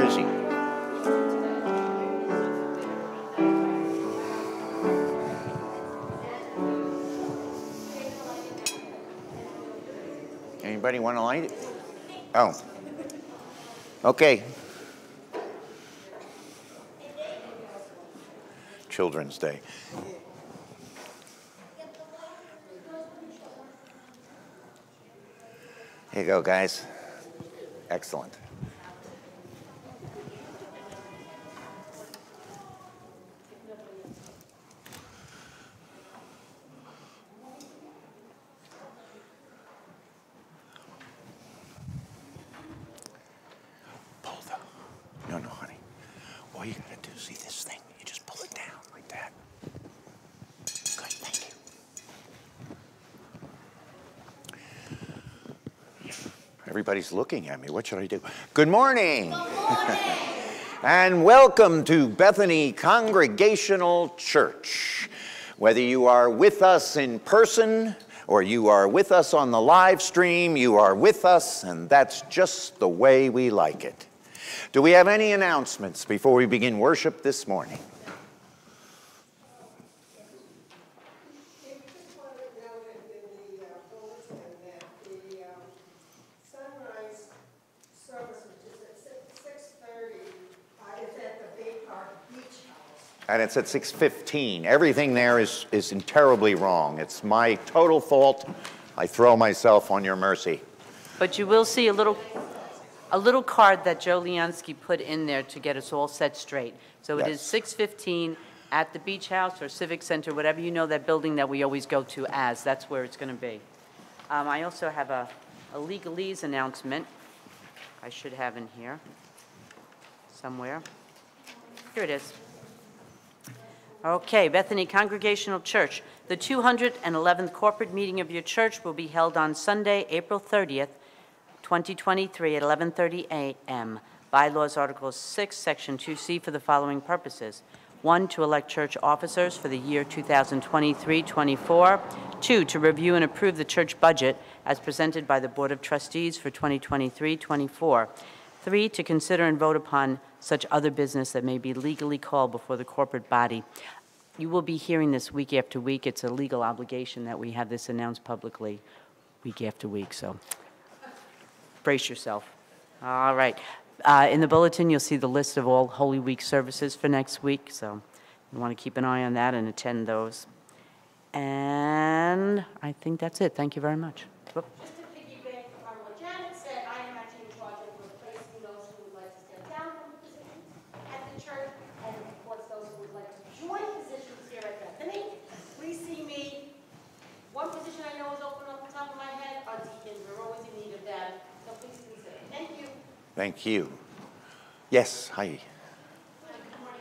Where is he? Anybody want to light it? Oh. Okay. Children's Day. Here you go, guys. Excellent. No, honey. All you gotta do is see this thing. You just pull it down like that. Good, thank you. Everybody's looking at me. What should I do? Good morning. Good morning. And welcome to Bethany Congregational Church. Whether you are with us in person or you are with us on the live stream, you are with us, and that's just the way we like it. Do we have any announcements before we begin worship this morning? Sunrise service, which is at 6:30, is at the Bay Park Beach House. And it's at 6:15. Everything there is terribly wrong. It's my total fault. I throw myself on your mercy. But you will see a little card that Joe Leonsky put in there to get us all set straight. So it is 6:15 at the Beach House or Civic Center, whatever you know that building that we always go to as. That's where it's going to be. I also have a legalese announcement I should have in here somewhere. Here it is. Okay, Bethany Congregational Church. The 211th corporate meeting of your church will be held on Sunday, April 30th, 2023 at 11:30 a.m. Bylaws Article 6, Section 2C for the following purposes. 1, to elect church officers for the year 2023-24. 2, to review and approve the church budget as presented by the Board of Trustees for 2023-24. 3, to consider and vote upon such other business that may be legally called before the corporate body. You will be hearing this week after week. It's a legal obligation that we have this announced publicly week after week, so brace yourself. All right. In the bulletin, you'll see the list of all Holy Week services for next week, so you want to keep an eye on that and attend those. And I think that's it. Thank you very much. Whoop. Just to piggyback on what Janet said, I am actually in charge of replacing those who would like to step down from positions at the church, and of course those who would like to join positions here at Bethany. Please see me. One position I know is open off the top of my head are deacons. We're always in need of them. So please consider. Thank you. Thank you. Yes, hi. Good morning.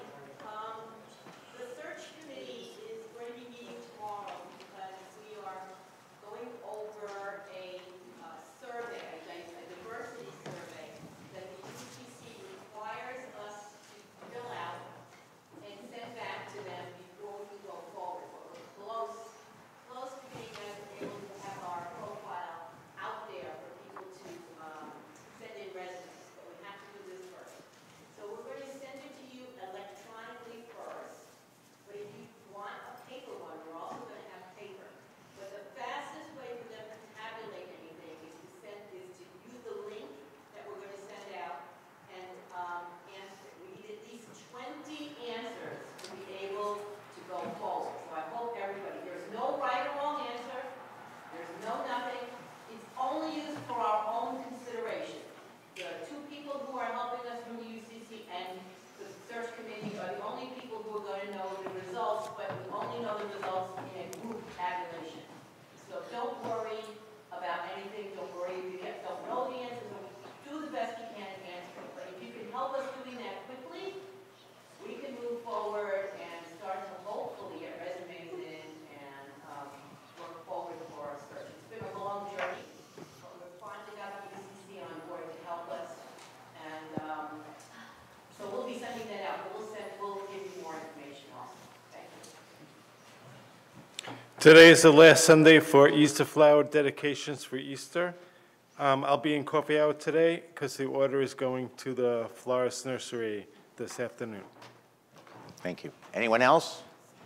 The search committee is going to be meeting tomorrow because we are going over a survey, a diversity survey that the UCC requires us to fill out and send back to them before we go forward. But we're close to being able to have our profile out there for people to send in resumes. But we have to do this first. So we're going to send it to you electronically first. But if you want a paper one, we're also going to have paper. But the fastest way for them to tabulate anything is to use the link that we're going to send out and answer. We need at least 20 answers to be able to go forward. So I hope everybody, there's no right or wrong answer. There's no nothing. It's only used for our own consideration. The two people who are helping us from the UCC and the search committee are the only people who are going to know the results, but we only know the results in a group tabulation. So don't worry about anything. Don't worry if you don't know the answers. Do the best you can to answer it. But if you can help us doing that quickly, we can move forward and start to hopefully get resumes in and work forward for our search. It's been a long journey, but we've finally got the UCC on board to help us. And so we'll be sending that out. But we'll give you more information also. Thank you. Today is the last Sunday for Easter flower dedications for Easter. I'll be in coffee hour today because the order is going to the florist nursery this afternoon. Thank you. Anyone else?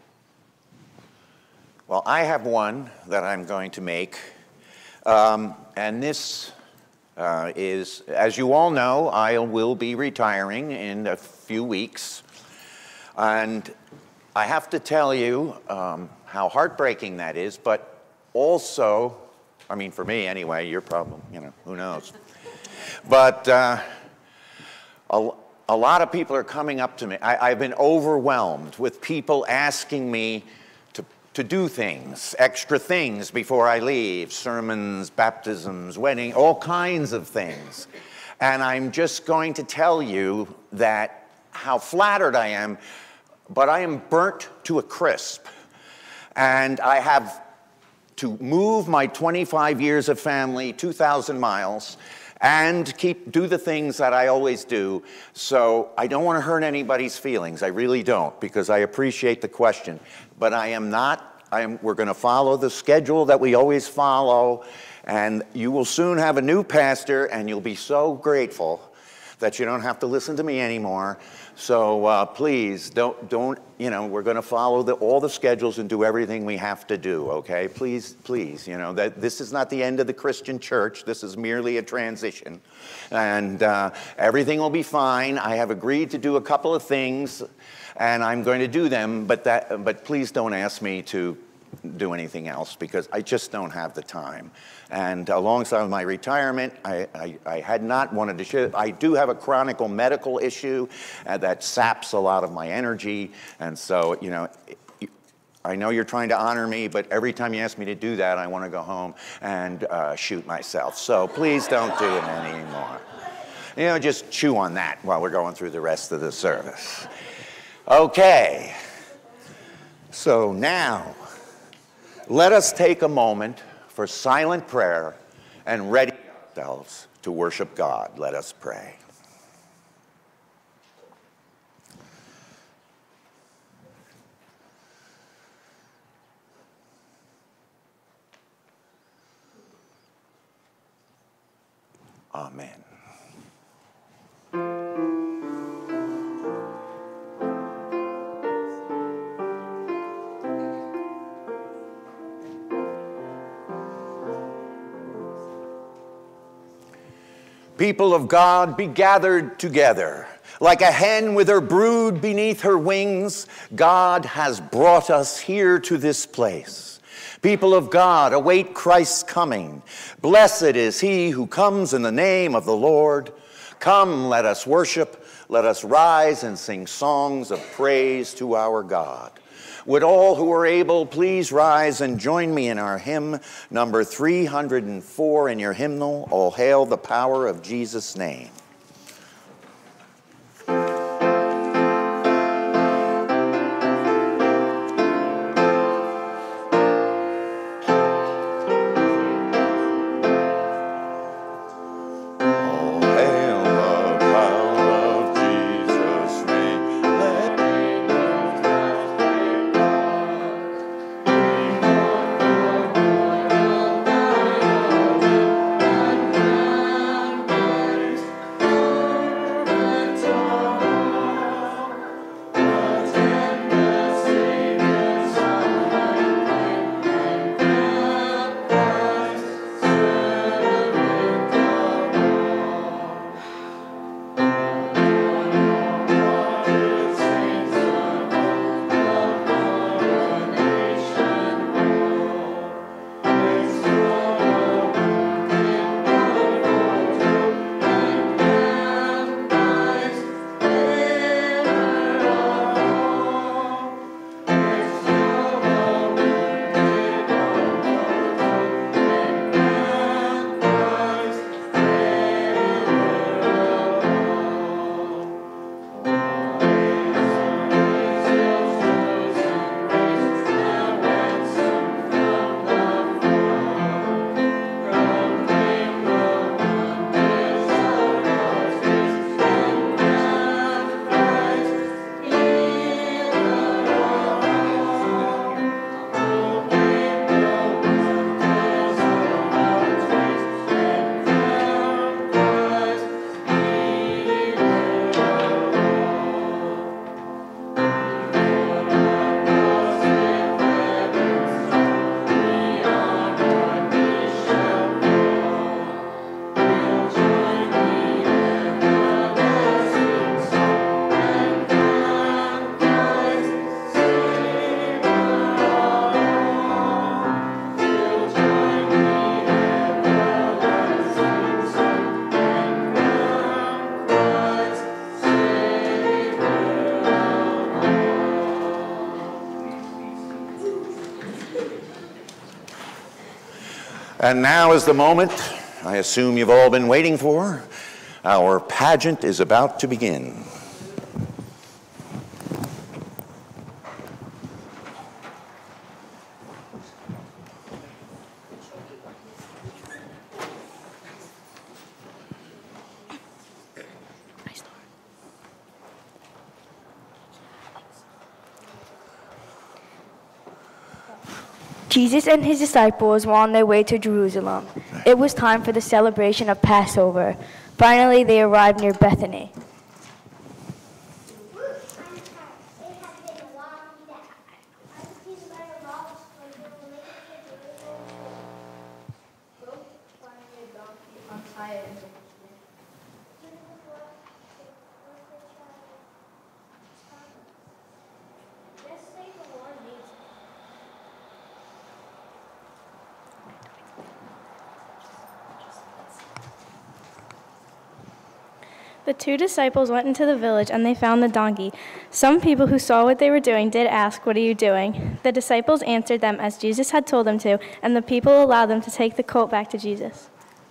Well, I have one that I'm going to make. And this is, as you all know, I will be retiring in a few weeks. And I have to tell you how heartbreaking that is, but also, I mean, for me anyway, your problem, you know, who knows. But a lot of people are coming up to me. I've been overwhelmed with people asking me to do things, extra things before I leave, sermons, baptisms, wedding, all kinds of things. And I'm just going to tell you that how flattered I am, but I am burnt to a crisp. And I have to move my 25 years of family 2,000 miles and do the things that I always do. So I don't want to hurt anybody's feelings. I really don't, because I appreciate the question. But I am not. We're going to follow the schedule that we always follow, and you will soon have a new pastor, and you'll be so grateful that you don't have to listen to me anymore. So please, don't, you know, we're going to follow all the schedules and do everything we have to do, okay? Please, you know, that this is not the end of the Christian church. This is merely a transition. And everything will be fine. I have agreed to do a couple of things, and I'm going to do them, but please don't ask me to do anything else, because I just don't have the time. And alongside my retirement, I had not wanted to share. I do have a chronic medical issue that saps a lot of my energy, and so, you know, I know you're trying to honor me, but every time you ask me to do that, I want to go home and shoot myself. So please don't do it anymore. You know, just chew on that while we're going through the rest of the service. Okay. So now, let us take a moment for silent prayer and ready ourselves to worship God. Let us pray. Amen. People of God, be gathered together. Like a hen with her brood beneath her wings, God has brought us here to this place. People of God, await Christ's coming. Blessed is he who comes in the name of the Lord. Come, let us worship. Let us rise and sing songs of praise to our God. Would all who are able please rise and join me in our hymn, number 304 in your hymnal, All Hail the Power of Jesus' Name. And now is the moment I assume you've all been waiting for. Our pageant is about to begin. Jesus and his disciples were on their way to Jerusalem. It was time for the celebration of Passover. Finally, they arrived near Bethany. The two disciples went into the village and they found the donkey. Some people who saw what they were doing did ask, "What are you doing?" The disciples answered them as Jesus had told them to, and the people allowed them to take the colt back to Jesus.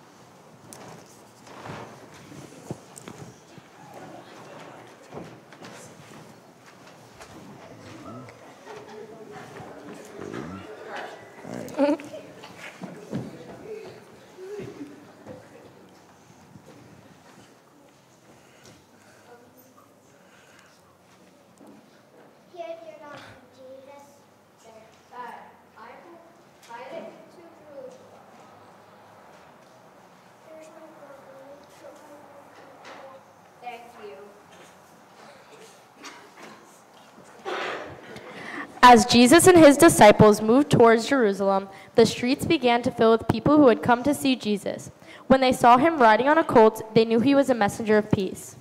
As Jesus and his disciples moved towards Jerusalem, the streets began to fill with people who had come to see Jesus. When they saw him riding on a colt, they knew he was a messenger of peace.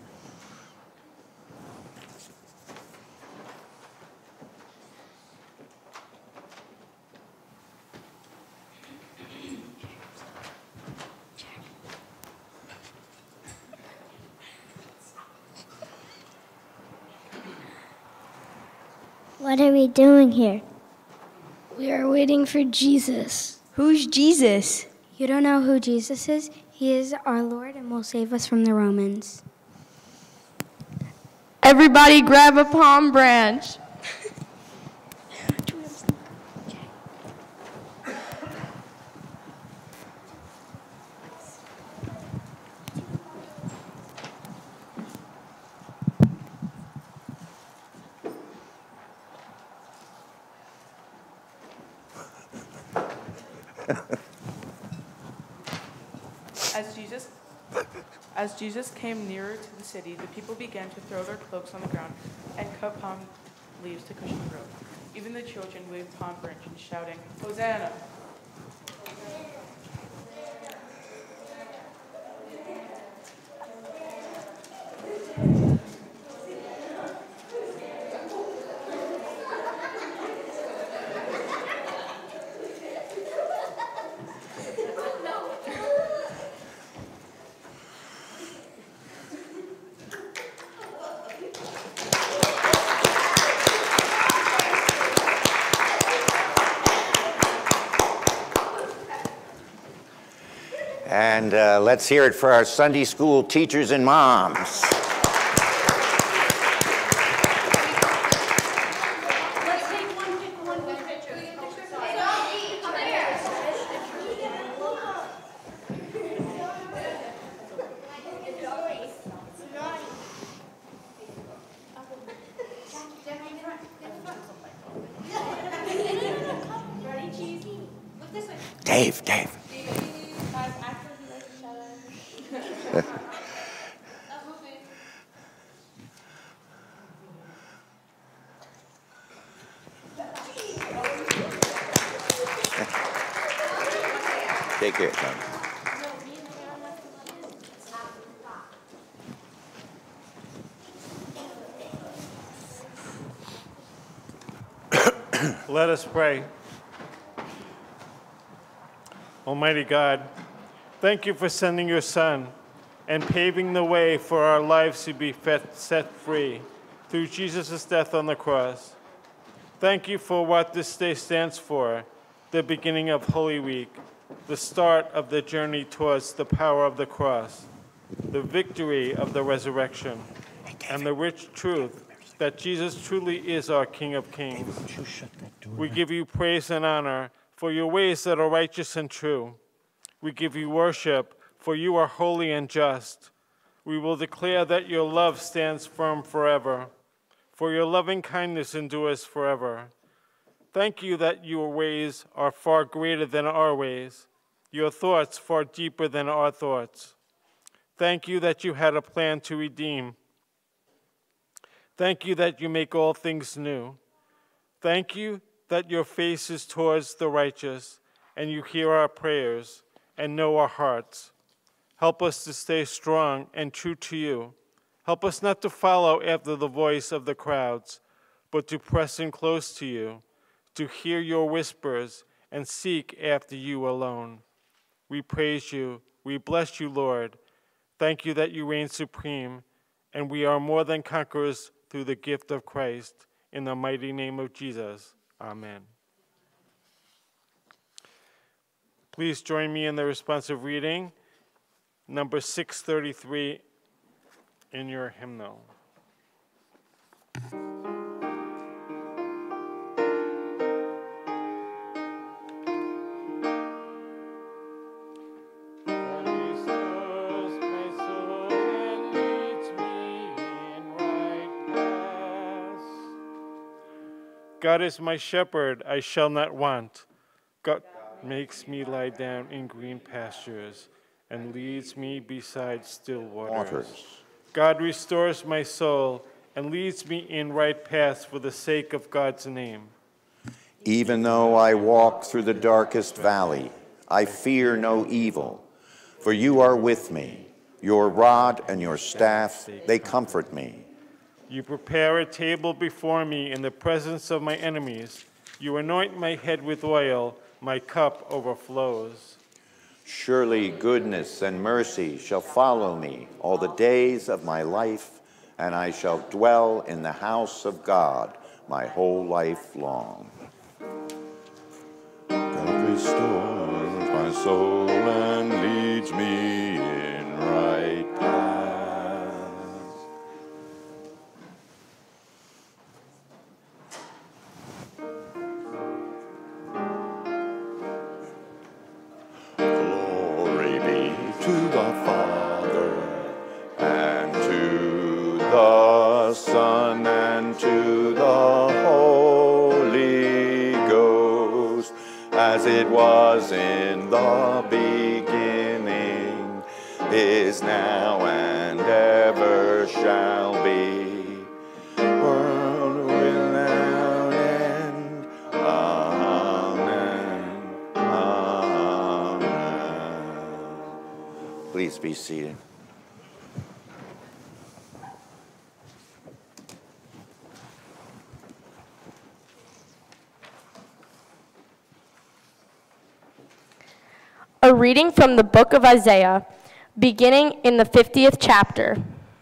What are we doing here? We are waiting for Jesus. Who's Jesus? You don't know who Jesus is? He is our Lord and will save us from the Romans. Everybody grab a palm branch. As Jesus came nearer to the city, the people began to throw their cloaks on the ground and cut palm leaves to cushion the road. Even the children waved palm branches, shouting, "Hosanna!" And let's hear it for our Sunday school teachers and moms. Dave. Take care, Tom. Let us pray. Almighty God, thank you for sending your Son and paving the way for our lives to be set free through Jesus' death on the cross. Thank you for what this day stands for, the beginning of Holy Week, the start of the journey towards the power of the cross, the victory of the resurrection, and the rich truth that Jesus truly is our King of Kings. We give you praise and honor for your ways that are righteous and true. We give you worship, for you are holy and just. We will declare that your love stands firm forever, for your loving kindness endures forever. Thank you that your ways are far greater than our ways, your thoughts far deeper than our thoughts. Thank you that you had a plan to redeem. Thank you that you make all things new. Thank you that your face is towards the righteous, and you hear our prayers and know our hearts. Help us to stay strong and true to you. Help us not to follow after the voice of the crowds, but to press in close to you, to hear your whispers and seek after you alone. We praise you. We bless you, Lord. Thank you that you reign supreme, and we are more than conquerors through the gift of Christ. In the mighty name of Jesus, amen. Please join me in the responsive reading, number 633 in your hymnal. God is my shepherd, I shall not want. God makes me lie down in green pastures and leads me beside still waters. God restores my soul and leads me in right paths for the sake of God's name. Even though I walk through the darkest valley, I fear no evil, for you are with me. Your rod and your staff, they comfort me. You prepare a table before me in the presence of my enemies. You anoint my head with oil, my cup overflows. Surely goodness and mercy shall follow me all the days of my life, and I shall dwell in the house of God my whole life long. God restores my soul and leads me in right paths. Glory be to the Father, and to the Son, and to the Holy Ghost, as it was in the beginning, is now, and ever shall be, world without end. Amen. Amen. Please be seated. A reading from the book of Isaiah, beginning in the 50th chapter.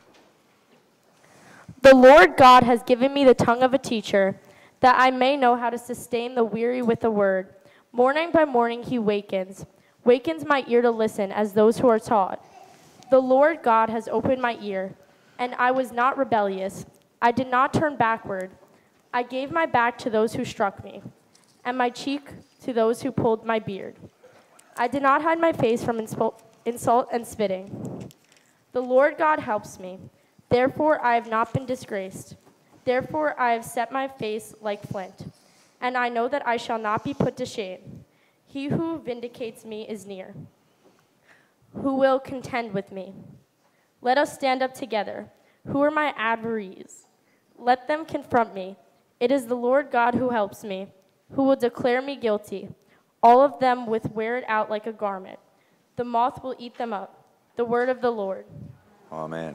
The Lord God has given me the tongue of a teacher, that I may know how to sustain the weary with a word. Morning by morning he wakens my ear to listen as those who are taught. The Lord God has opened my ear, and I was not rebellious. I did not turn backward. I gave my back to those who struck me, and my cheek to those who pulled my beard. I did not hide my face from insult and spitting. The Lord God helps me. Therefore I have not been disgraced. Therefore I have set my face like flint, and I know that I shall not be put to shame. He who vindicates me is near, who will contend with me. Let us stand up together. Who are my adversaries? Let them confront me. It is the Lord God who helps me, who will declare me guilty. All of them will wear it out like a garment. The moth will eat them up. The word of the Lord. Amen.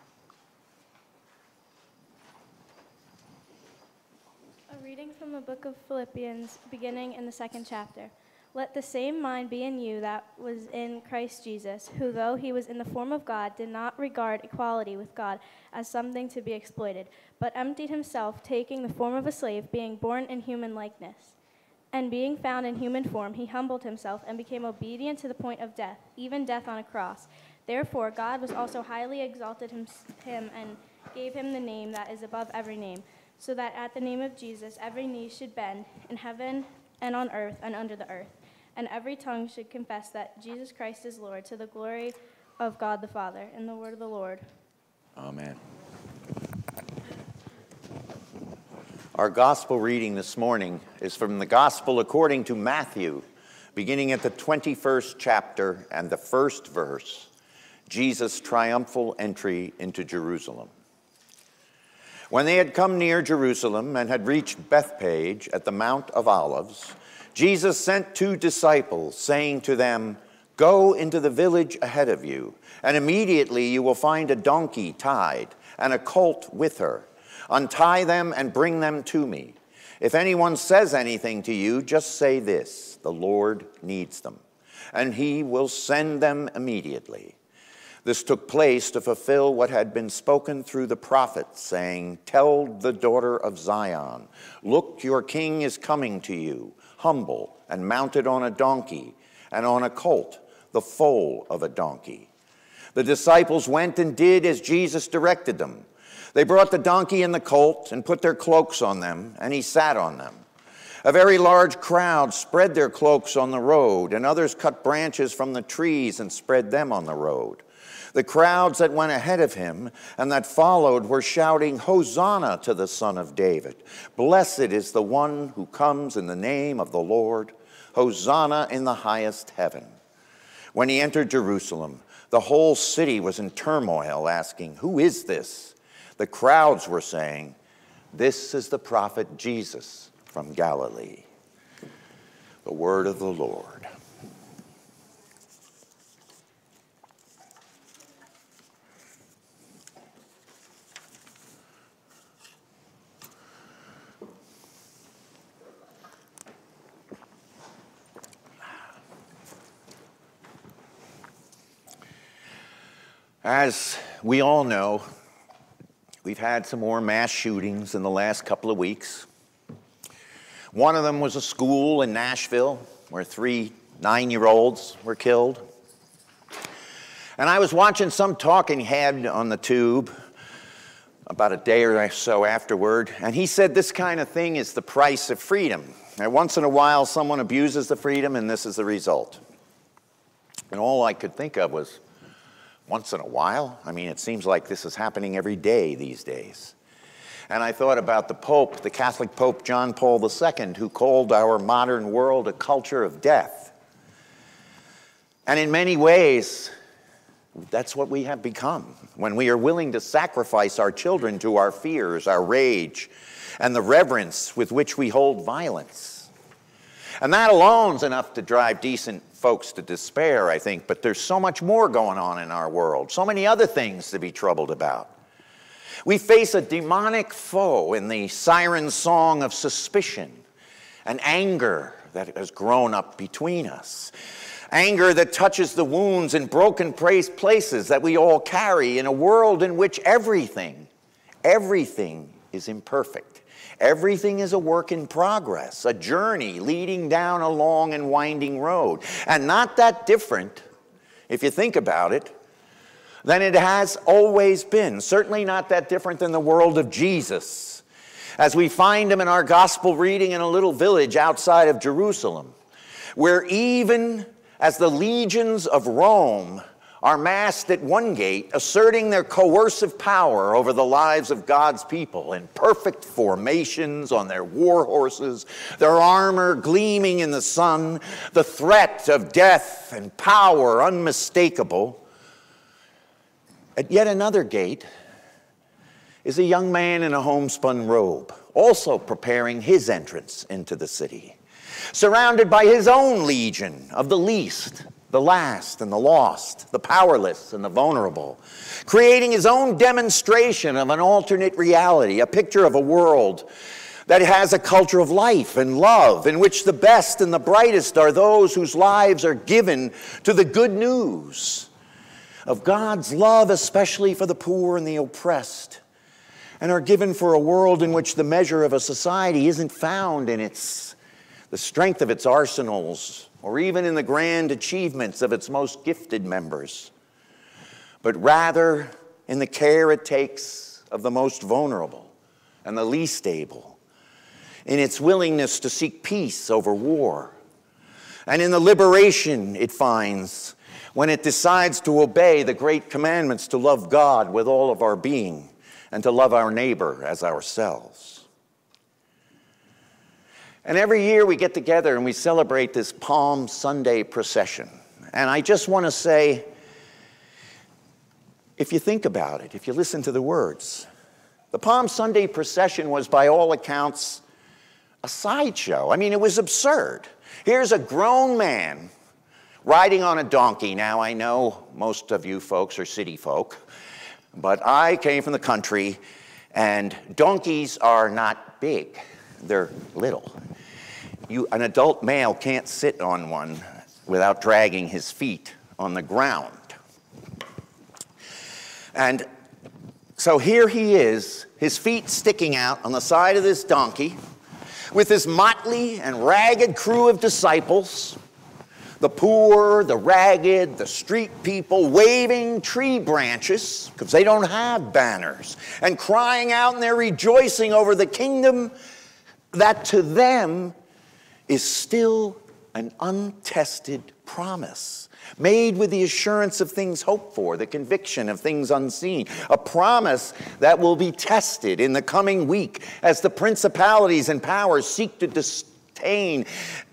A reading from the book of Philippians, beginning in the 2nd chapter. Let the same mind be in you that was in Christ Jesus, who, though he was in the form of God, did not regard equality with God as something to be exploited, but emptied himself, taking the form of a slave, being born in human likeness. And being found in human form, he humbled himself and became obedient to the point of death, even death on a cross. Therefore, God was also highly exalted him and gave him the name that is above every name, so that at the name of Jesus every knee should bend, in heaven and on earth and under the earth, and every tongue should confess that Jesus Christ is Lord, to the glory of God the Father. In the word of the Lord. Amen. Our gospel reading this morning is from the Gospel according to Matthew, beginning at the 21st chapter and the first verse, Jesus' triumphal entry into Jerusalem. When they had come near Jerusalem and had reached Bethphage at the Mount of Olives, Jesus sent 2 disciples, saying to them, "Go into the village ahead of you, and immediately you will find a donkey tied and a colt with her. Untie them and bring them to me. If anyone says anything to you, just say this: the Lord needs them, and he will send them immediately." This took place to fulfill what had been spoken through the prophets, saying, "Tell the daughter of Zion, look, your king is coming to you, humble and mounted on a donkey, and on a colt, the foal of a donkey." The disciples went and did as Jesus directed them. They brought the donkey and the colt and put their cloaks on them, and he sat on them. A very large crowd spread their cloaks on the road, and others cut branches from the trees and spread them on the road. The crowds that went ahead of him and that followed were shouting, "Hosanna to the Son of David. Blessed is the one who comes in the name of the Lord. Hosanna in the highest heaven." When he entered Jerusalem, the whole city was in turmoil, asking, "Who is this?" The crowds were saying, "This is the prophet Jesus from Galilee." The word of the Lord. As we all know, we've had some more mass shootings in the last couple of weeks. One of them was a school in Nashville where 3 9-year-olds were killed. And I was watching some talking head on the tube about a day or so afterward, and he said this kind of thing is the price of freedom. And once in a while, someone abuses the freedom, and this is the result. And all I could think of was, once in a while? I mean, it seems like this is happening every day these days. And I thought about the Pope, the Catholic Pope John Paul II, who called our modern world a culture of death. And in many ways, that's what we have become when we are willing to sacrifice our children to our fears, our rage, and the reverence with which we hold violence. And that alone's enough to drive decent folks to despair, I think, but there's so much more going on in our world, so many other things to be troubled about. We face a demonic foe in the siren song of suspicion and anger that has grown up between us. Anger that touches the wounds and broken places that we all carry in a world in which everything is imperfect. Everything is a work in progress, a journey leading down a long and winding road. And not that different, if you think about it, than it has always been. Certainly not that different than the world of Jesus, as we find him in our gospel reading in a little village outside of Jerusalem, where even as the legions of Rome are massed at one gate, asserting their coercive power over the lives of God's people in perfect formations on their war horses, their armor gleaming in the sun, the threat of death and power unmistakable. At yet another gate is a young man in a homespun robe, also preparing his entrance into the city, surrounded by his own legion of the least, the last and the lost, the powerless and the vulnerable, creating his own demonstration of an alternate reality, a picture of a world that has a culture of life and love, in which the best and the brightest are those whose lives are given to the good news of God's love, especially for the poor and the oppressed, and are given for a world in which the measure of a society isn't found in the strength of its arsenals, or even in the grand achievements of its most gifted members, but rather in the care it takes of the most vulnerable and the least able, in its willingness to seek peace over war, and in the liberation it finds when it decides to obey the great commandments to love God with all of our being and to love our neighbor as ourselves. And every year we get together and we celebrate this Palm Sunday procession. And I just want to say, if you think about it, if you listen to the words, the Palm Sunday procession was by all accounts a sideshow. I mean, it was absurd. Here's a grown man riding on a donkey. Now, I know most of you folks are city folk, but I came from the country, and donkeys are not big. They're little. An adult male can't sit on one without dragging his feet on the ground. And so here he is, his feet sticking out on the side of this donkey, with this motley and ragged crew of disciples, the poor, the ragged, the street people, waving tree branches, because they don't have banners, and crying out, and they're rejoicing over the kingdom that to them is still an untested promise, made with the assurance of things hoped for, the conviction of things unseen, a promise that will be tested in the coming week as the principalities and powers seek to detain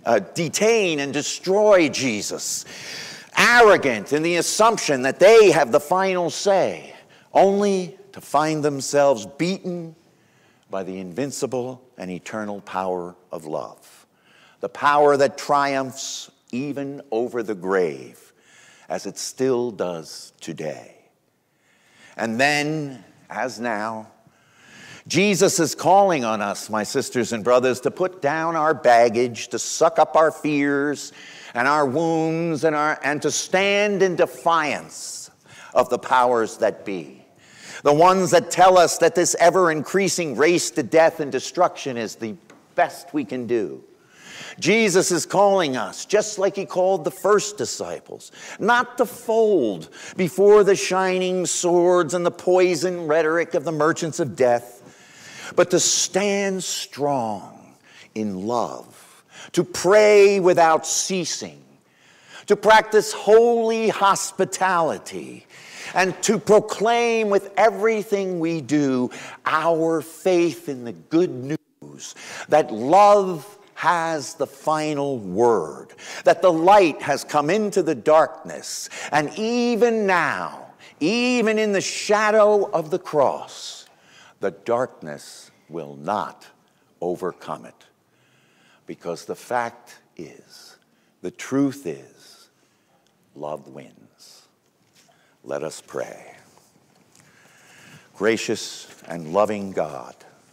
and destroy Jesus, arrogant in the assumption that they have the final say, only to find themselves beaten by the invincible and eternal power of love, the power that triumphs even over the grave, as it still does today. And then, as now, Jesus is calling on us, my sisters and brothers, to put down our baggage, to suck up our fears and our wounds, and to stand in defiance of the powers that be, the ones that tell us that this ever-increasing race to death and destruction is the best we can do. Jesus is calling us, just like he called the first disciples, not to fold before the shining swords and the poison rhetoric of the merchants of death, but to stand strong in love, to pray without ceasing, to practice holy hospitality, and to proclaim with everything we do our faith in the good news that love has the final word, that the light has come into the darkness, and even now, even in the shadow of the cross, the darkness will not overcome it. Because the fact is, the truth is, love wins. Let us pray. Gracious and loving God,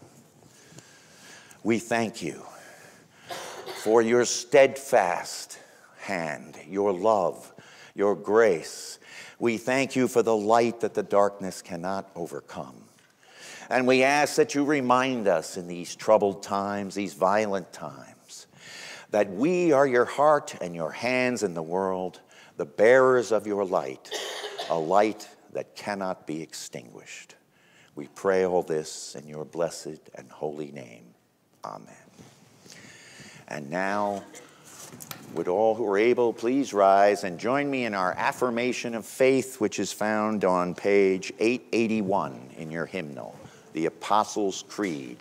we thank you for your steadfast hand, your love, your grace. We thank you for the light that the darkness cannot overcome. And we ask that you remind us in these troubled times, these violent times, that we are your heart and your hands in the world, the bearers of your light, a light that cannot be extinguished. We pray all this in your blessed and holy name. Amen. And now, would all who are able please rise and join me in our affirmation of faith, which is found on page 881 in your hymnal, the Apostles' Creed.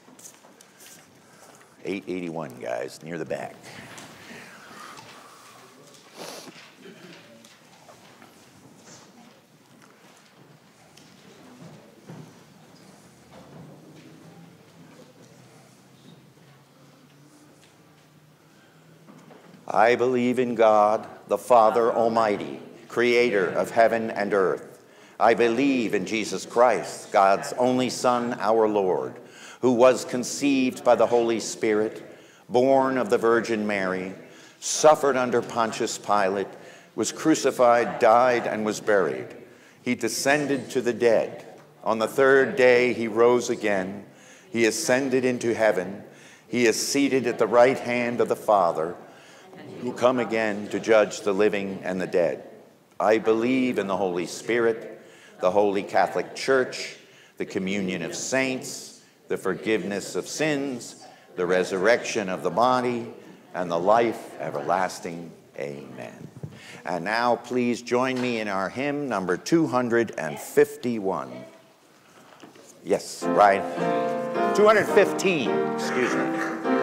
881, guys, near the back. I believe in God, the Father Almighty, creator of heaven and earth. I believe in Jesus Christ, God's only Son, our Lord, who was conceived by the Holy Spirit, born of the Virgin Mary, suffered under Pontius Pilate, was crucified, died, and was buried. He descended to the dead. On the third day he rose again. He ascended into heaven He is seated at the right hand of the Father, who come again to judge the living and the dead. I believe in the Holy Spirit, the Holy Catholic Church, the communion of saints, the forgiveness of sins, the resurrection of the body, and the life everlasting. Amen. And now please join me in our hymn number 251. Yes, right. 215, excuse me.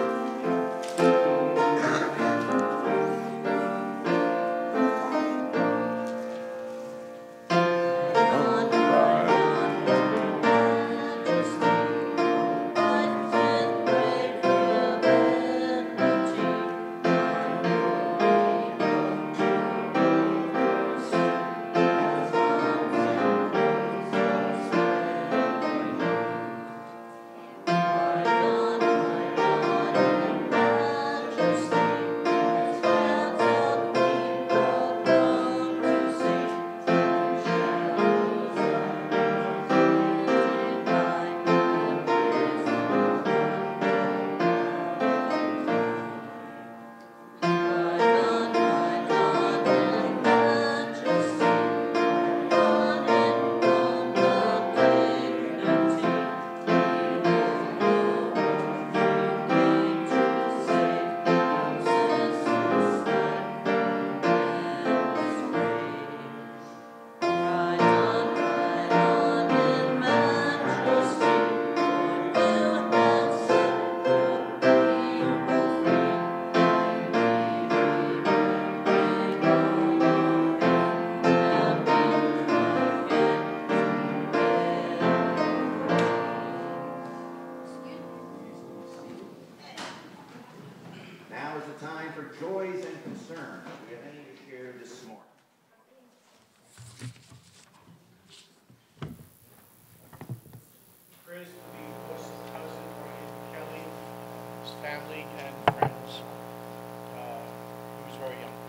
Family and friends. He was very young.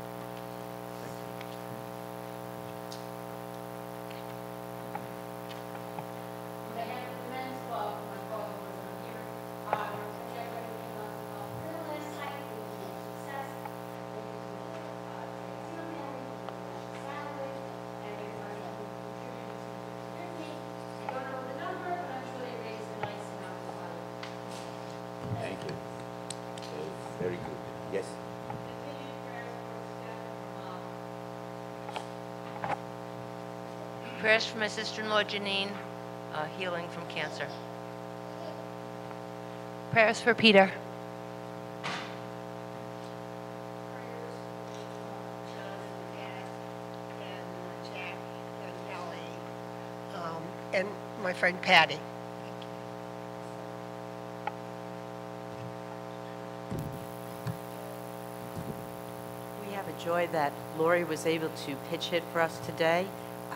Thank you. Very good. Yes. Prayers for my sister-in-law Janine, healing from cancer. Prayers for Peter. And my friend Patty. We have a joy that Lori was able to pitch hit for us today.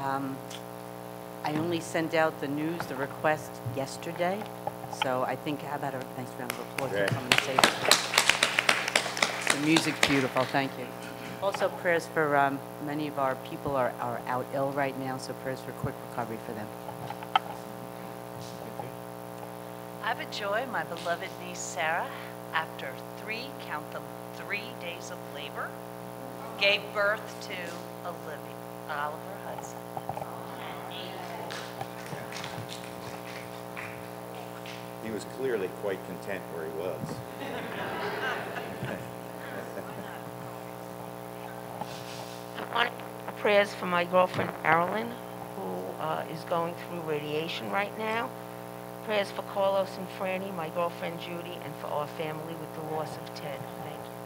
I only sent out the news, the request yesterday, so I think, how about a nice round of applause to come and say that. The music's beautiful, thank you. Also prayers for many of our people are out ill right now, so prayers for quick recovery for them. I have a joy, my beloved niece Sarah, after 3 days of labor, gave birth to Oliver Hudson. He was clearly quite content where he was. I want prayers for my girlfriend Marilyn, who is going through radiation right now. Prayers for Carlos and Franny, my girlfriend Judy, and for our family with the loss of Ted. Thank you.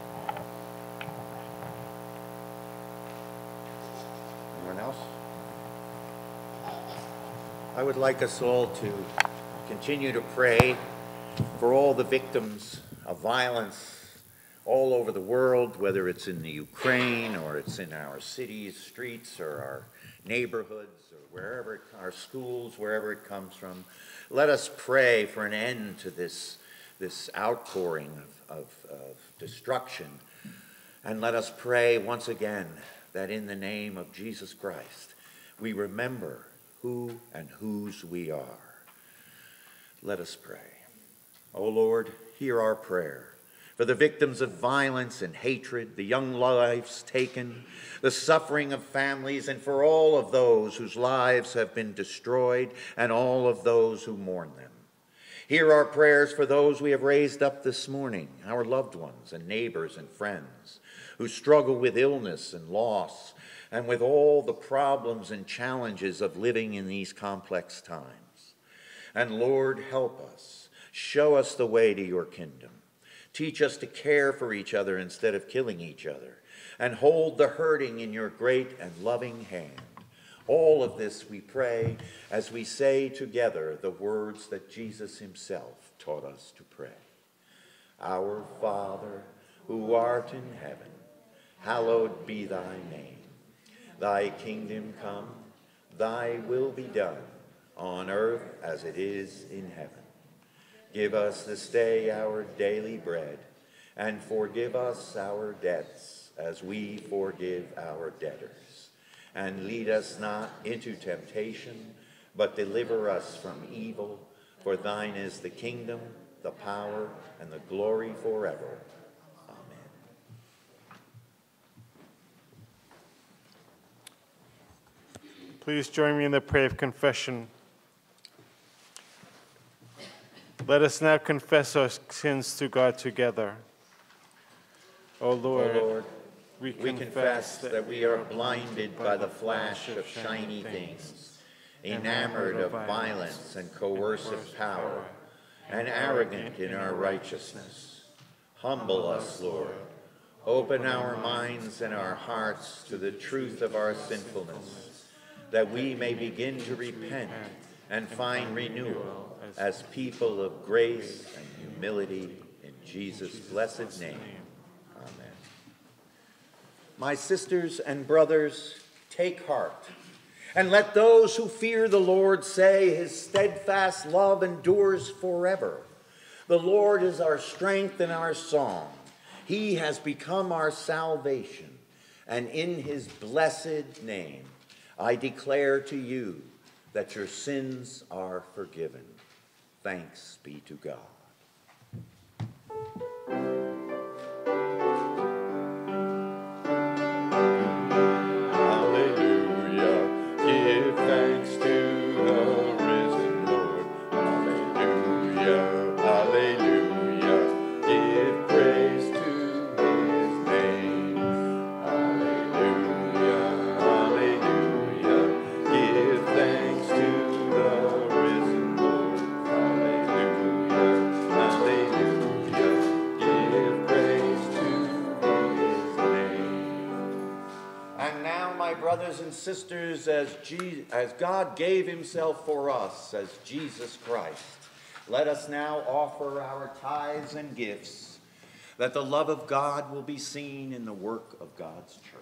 Anyone else? I would like us all to continue to pray for all the victims of violence all over the world, whether it's in the Ukraine or it's in our cities, streets, or our neighborhoods, or wherever, our schools, wherever it comes from. Let us pray for an end to this outpouring of destruction. And let us pray once again that in the name of Jesus Christ, we remember who and whose we are. Let us pray. O Lord, hear our prayer. For the victims of violence and hatred, the young lives taken, the suffering of families, and for all of those whose lives have been destroyed, and all of those who mourn them. Hear our prayers for those we have raised up this morning, our loved ones and neighbors and friends, who struggle with illness and loss, and with all the problems and challenges of living in these complex times. And Lord, help us. Show us the way to your kingdom. Teach us to care for each other instead of killing each other, and hold the hurting in your great and loving hand. All of this we pray as we say together the words that Jesus himself taught us to pray. Our Father, who art in heaven, hallowed be thy name. Thy kingdom come, thy will be done, on earth as it is in heaven. Give us this day our daily bread, and forgive us our debts as we forgive our debtors. And lead us not into temptation, but deliver us from evil. For thine is the kingdom, the power, and the glory forever. Amen. Please join me in the prayer of confession. Let us now confess our sins to God together. O Lord, we confess that we are blinded by the flash of shiny things, enamored of violence and coercive power, and arrogant in our righteousness. Humble us, Lord. Open our minds and our hearts to the truth of our sinfulness, that we may begin to repent and find renewal as people of grace and humility, in Jesus' blessed name. Amen. My sisters and brothers, take heart, and let those who fear the Lord say, his steadfast love endures forever. The Lord is our strength and our song. He has become our salvation, and in his blessed name I declare to you that your sins are forgiven. Thanks be to God. Hallelujah. Give thanks to the risen Lord. Hallelujah. Hallelujah. Give praise to his name. Hallelujah. Hallelujah. Give thanks to the risen Lord. Hallelujah. Hallelujah. Give praise to his name. And now, my brothers and sisters, as God gave himself for us as Jesus Christ, let us now offer our tithes and gifts, that the love of God will be seen in the work of God's church.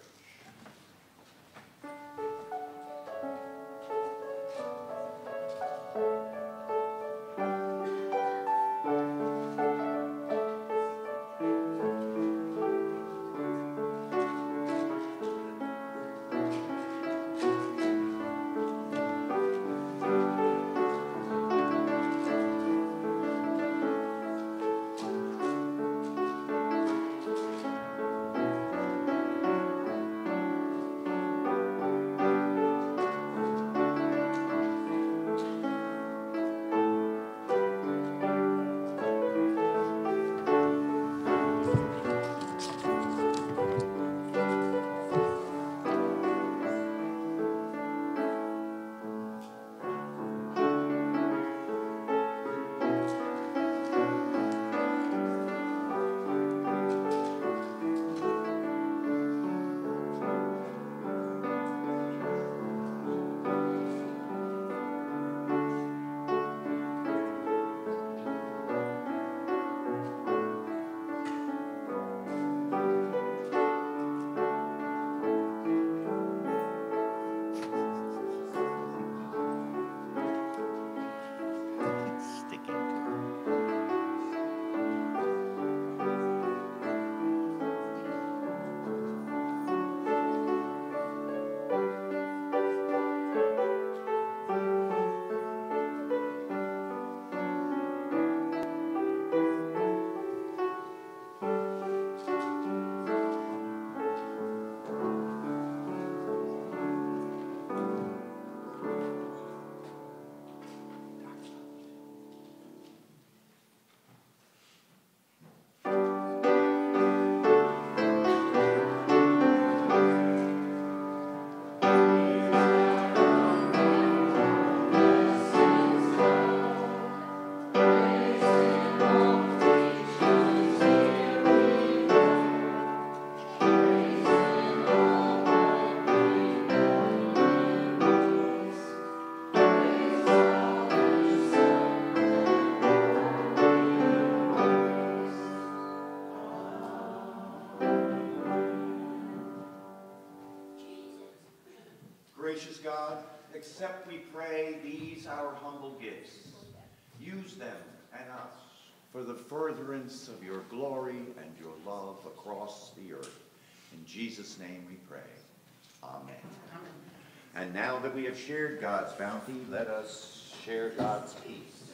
accept, we pray, these our humble gifts. Use them and us for the furtherance of your glory and your love across the earth. In Jesus' name we pray. Amen. And now that we have shared God's bounty, let us share God's peace.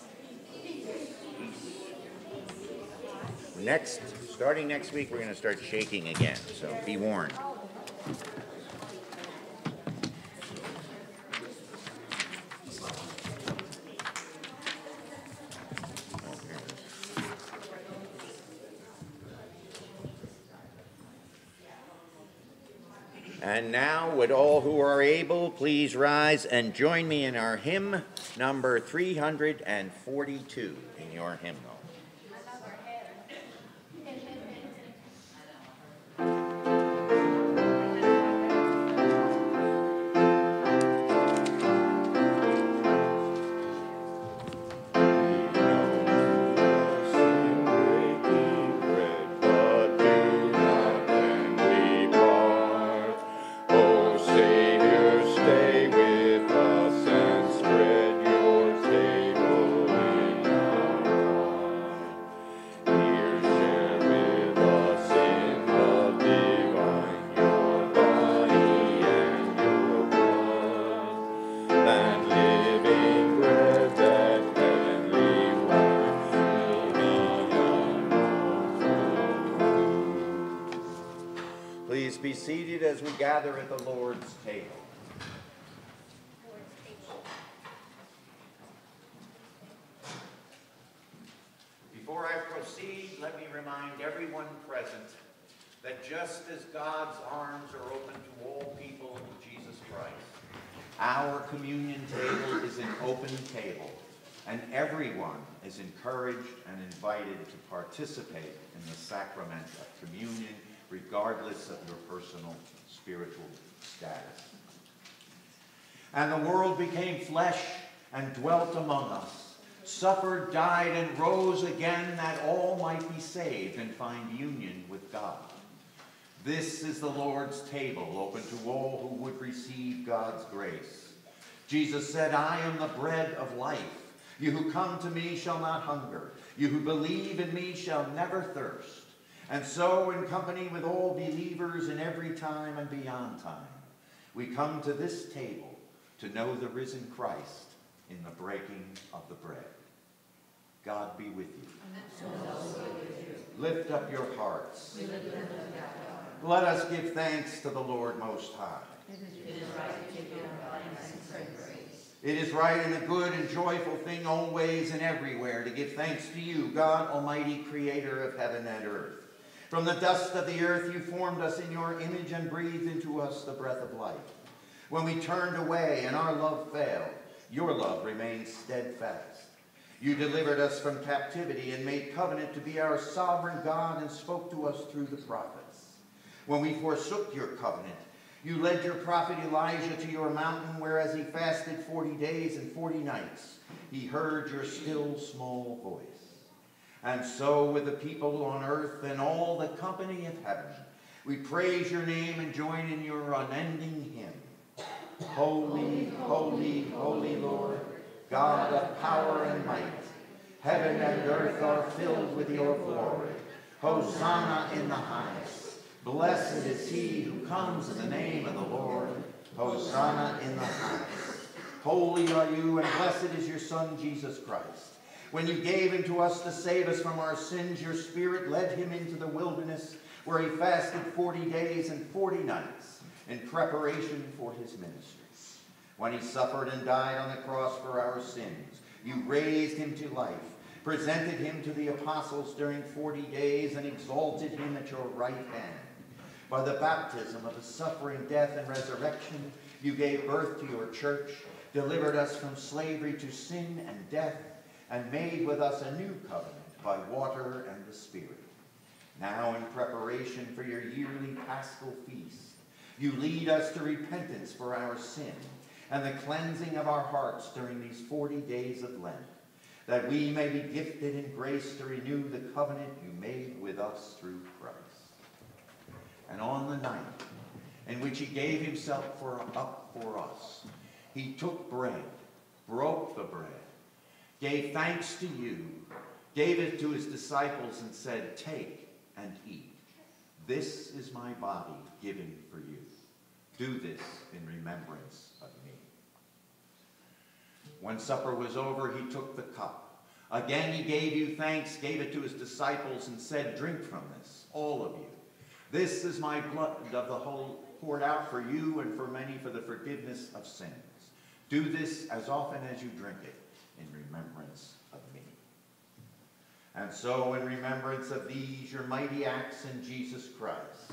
Starting next week, we're going to start shaking again, so be warned. And now, would all who are able please rise and join me in our hymn number 342 in your hymnal. Please be seated as we gather at the Lord's table. Before I proceed, let me remind everyone present that just as God's arms are open to all people in Jesus Christ, our communion table is an open table, and everyone is encouraged and invited to participate in the sacrament of communion, regardless of your personal spiritual status. And the world became flesh and dwelt among us, suffered, died, and rose again, that all might be saved and find union with God. This is the Lord's table, open to all who would receive God's grace. Jesus said, I am the bread of life. You who come to me shall not hunger. You who believe in me shall never thirst. And so, in company with all believers in every time and beyond time, we come to this table to know the risen Christ in the breaking of the bread. God be with you. Lift up your hearts. Let us give thanks to the Lord Most High. It is right and a good and joyful thing always and everywhere to give thanks to you, God Almighty, creator of heaven and earth. From the dust of the earth you formed us in your image and breathed into us the breath of life. When we turned away and our love failed, your love remained steadfast. You delivered us from captivity and made covenant to be our sovereign God and spoke to us through the prophets. When we forsook your covenant, you led your prophet Elijah to your mountain, where as he fasted 40 days and 40 nights, he heard your still small voice. And so with the people on earth and all the company of heaven, we praise your name and join in your unending hymn. Holy, holy, holy Lord, God of power and might, heaven and earth are filled with your glory. Hosanna in the highest. Blessed is he who comes in the name of the Lord. Hosanna in the highest. Holy are you, and blessed is your Son, Jesus Christ. When you gave him to us to save us from our sins, your Spirit led him into the wilderness, where he fasted 40 days and 40 nights in preparation for his ministry. When he suffered and died on the cross for our sins, you raised him to life, presented him to the apostles during 40 days, and exalted him at your right hand. By the baptism of his suffering, death, and resurrection, you gave birth to your church, delivered us from slavery to sin and death, and made with us a new covenant by water and the Spirit. Now, in preparation for your yearly Paschal feast, you lead us to repentance for our sin and the cleansing of our hearts during these 40 days of Lent, that we may be gifted in grace to renew the covenant you made with us through Christ. And on the night in which he gave himself up for us, he took bread, broke the bread, gave thanks to you, gave it to his disciples, and said, "Take and eat. This is my body given for you. Do this in remembrance of me." When supper was over, he took the cup. Again he gave you thanks, gave it to his disciples, and said, "Drink from this, all of you. This is my blood of the whole, poured out for you and for many for the forgiveness of sins. Do this as often as you drink it in remembrance of me." And so, in remembrance of these, your mighty acts in Jesus Christ,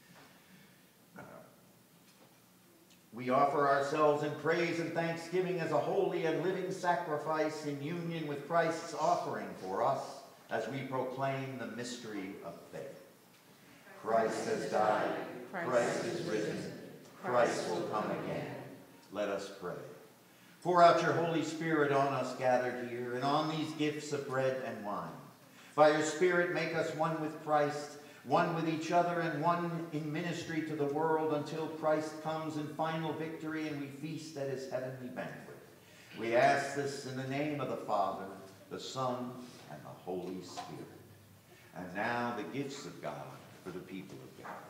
we offer ourselves in praise and thanksgiving as a holy and living sacrifice in union with Christ's offering for us as we proclaim the mystery of faith. Christ has died. Christ is risen. Christ will come again. Let us pray. Pour out your Holy Spirit on us gathered here and on these gifts of bread and wine. By your Spirit, make us one with Christ, one with each other, and one in ministry to the world until Christ comes in final victory and we feast at his heavenly banquet. We ask this in the name of the Father, the Son, and the Holy Spirit. And now the gifts of God for the people of God.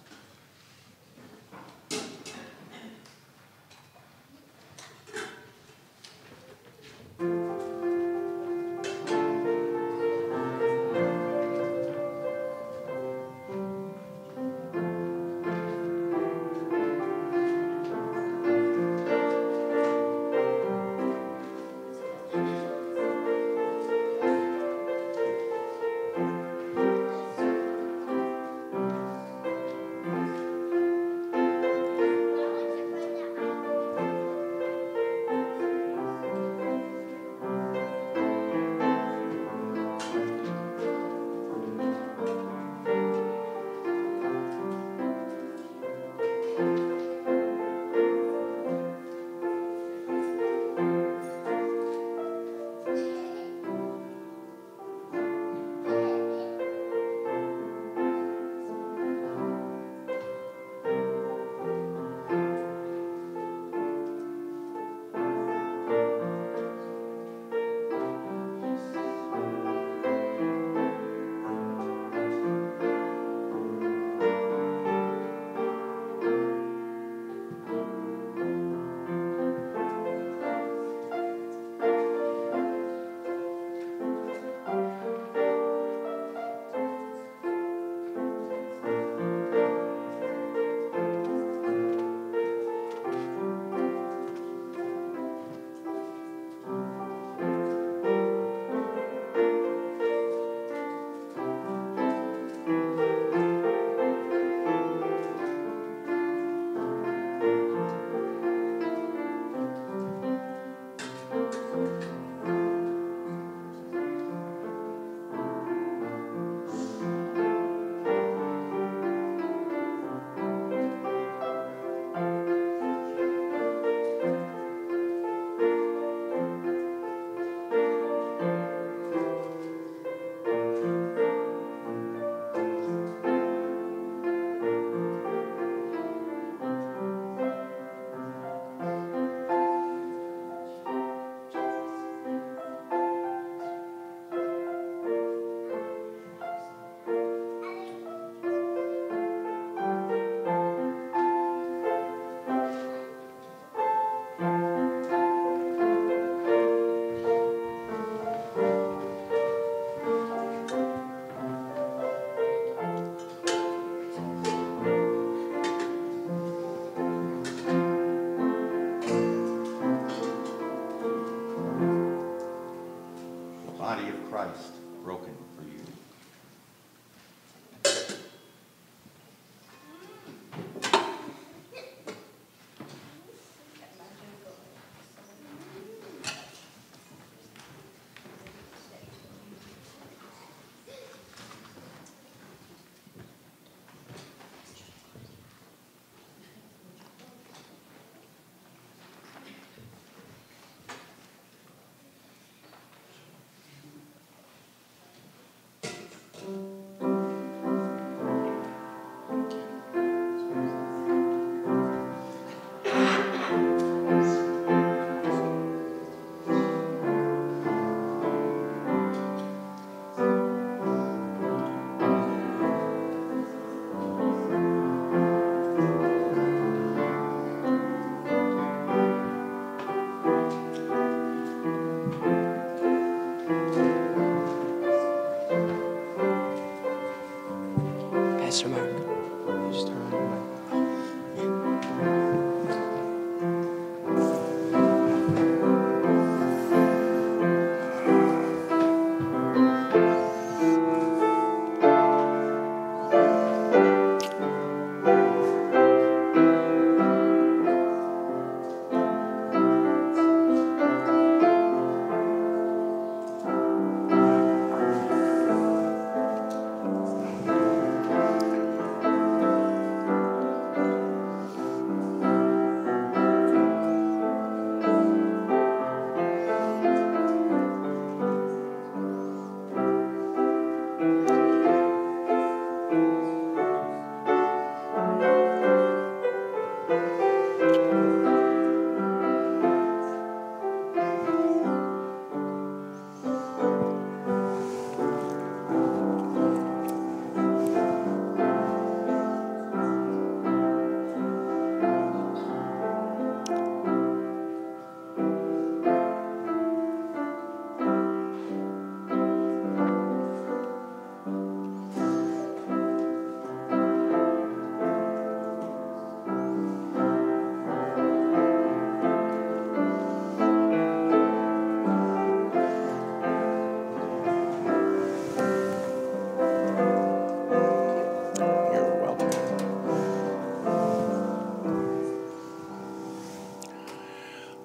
Christ broken for you.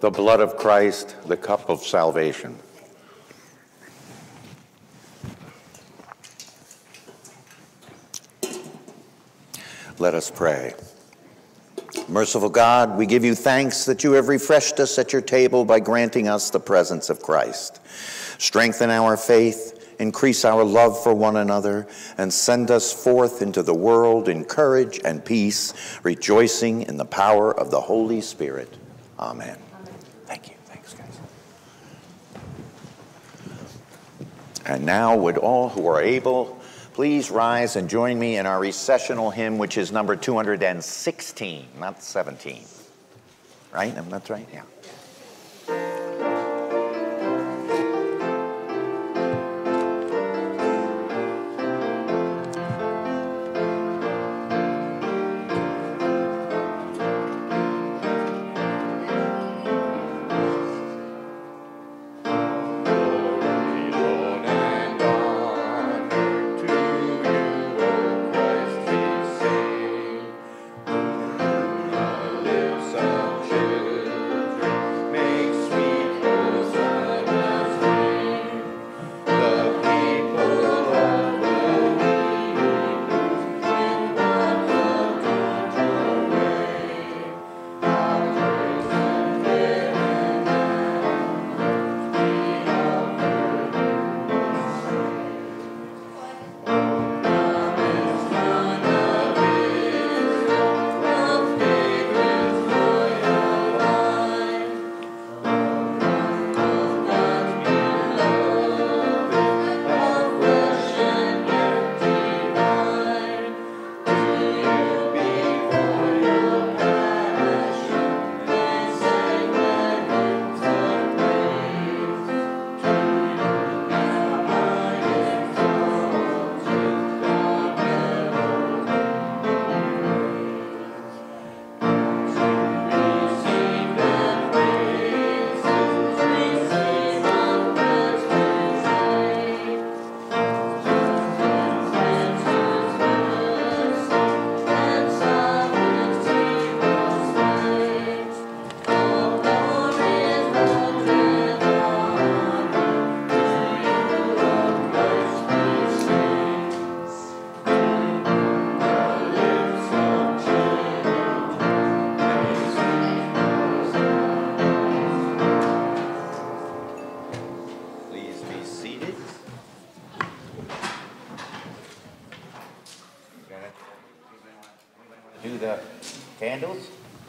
the blood of Christ, the cup of salvation. Let us pray. Merciful God, we give you thanks that you have refreshed us at your table by granting us the presence of Christ. Strengthen our faith, increase our love for one another, and send us forth into the world in courage and peace, rejoicing in the power of the Holy Spirit. Amen. Thank you. Thanks, guys. And now, would all who are able please rise and join me in our recessional hymn, which is number 216, not 17. Right? That's right? Yeah. Do the candles?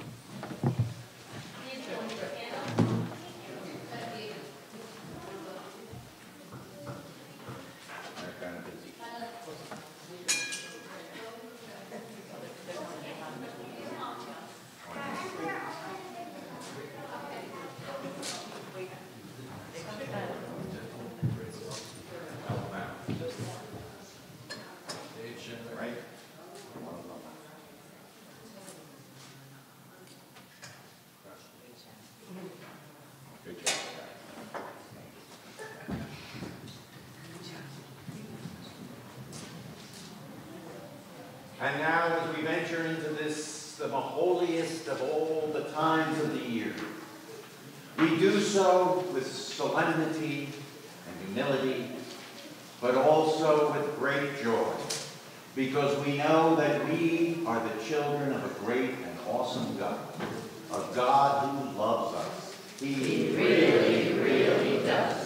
And now, as we venture into this, the holiest of all the times of the year, we do so with solemnity and humility, but also with great joy, because we know that we are the children of a great and awesome God, a God who loves us. He really, really does.